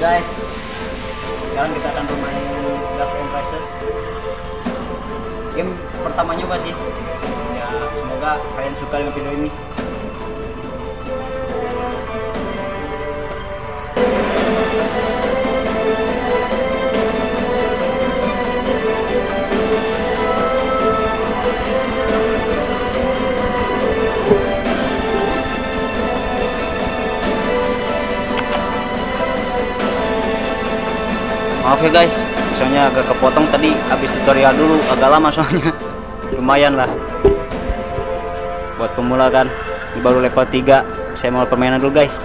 Guys, sekarang kita akan bermain Dark Empresses. Game pertama nyoba sih. Ya, semoga kalian suka dengan video ini. Maaf ya guys, soalnya agak kepotong tadi habis tutorial dulu, agak lama soalnya. Lumayan lah. Buat pemula kan, ini baru level 3. Saya mau permainan dulu guys.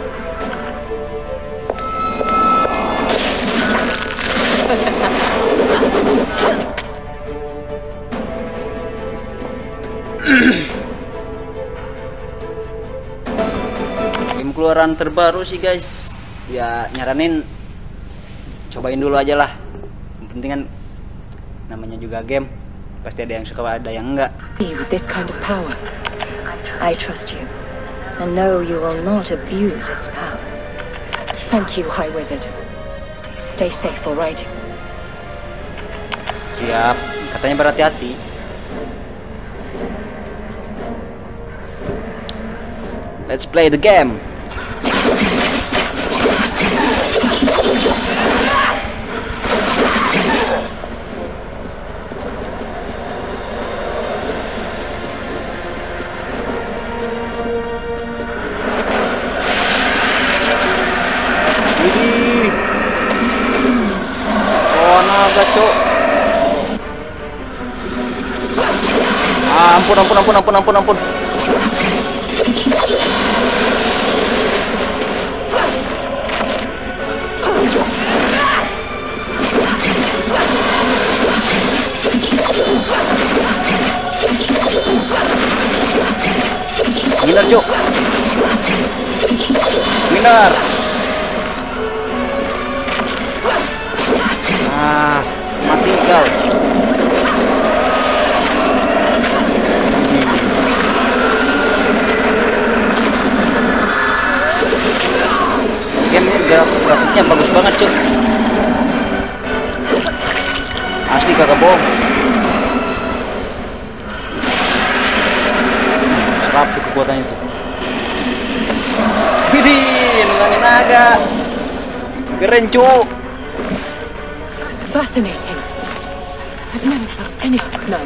Game keluaran terbaru sih guys. Ya nyaranin cobain dulu aja lah. Yang penting kan namanya juga game, pasti ada yang suka ada yang enggak. With this kind of power, I trust you and know you will not abuse its power. Thank you, High Wizard. Stay safe, all right? Siap, katanya berhati-hati. Let's play the game. Widih. Oh, naga, cok. Ampun. Minar, cok. Minar. Mati kau. Game ini grafiknya bagus banget cuk, asli kagak bohong. Serap tuh kekuatannya tuh. Widih, nungangin naga, keren cuk. Fascinating. I've never felt anything. No.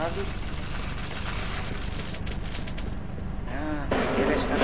Aduh. Nah, beres kan.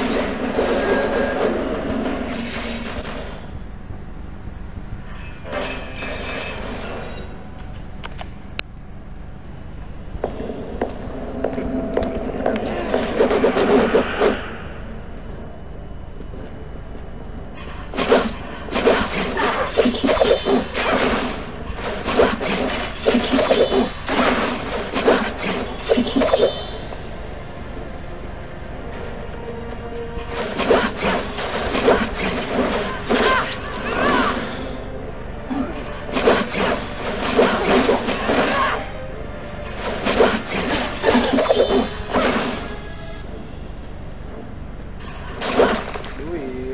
Duit.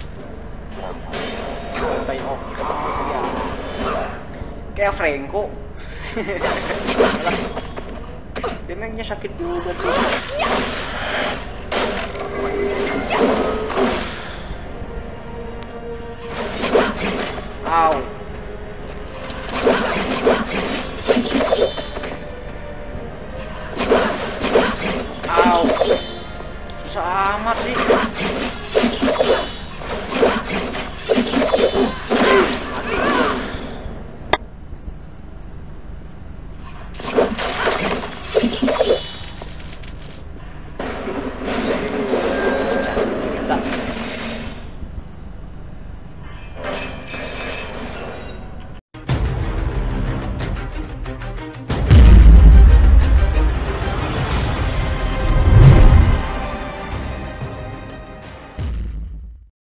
Bantai oke sekian. Kayak Franco. Demengnya sakit juga tuh.